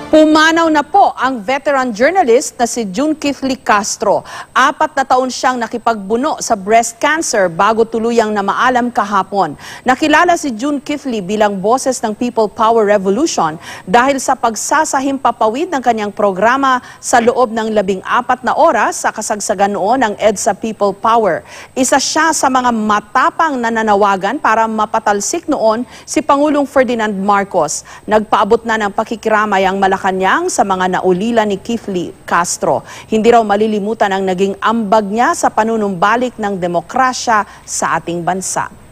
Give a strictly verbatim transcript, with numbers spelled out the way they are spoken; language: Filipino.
Pumanaw na po ang veteran journalist na si June Kifley Castro. Apat na taon siyang nakipagbuno sa breast cancer bago tuluyang namaalam kahapon. Nakilala si June Kifley bilang boses ng People Power Revolution dahil sa pagsasahimpapawid ng kanyang programa sa loob ng labing apat na oras sa kasagsagan noon ng EDSA People Power. Isa siya sa mga matapang na nanawagan para mapatalsik noon si Pangulong Ferdinand Marcos. Nagpaabot na ng pakikiramay ang Malacanang sa mga naulila ni Kifley Castro. Hindi raw malilimutan ang naging ambag niya sa panunumbalik ng demokrasya sa ating bansa.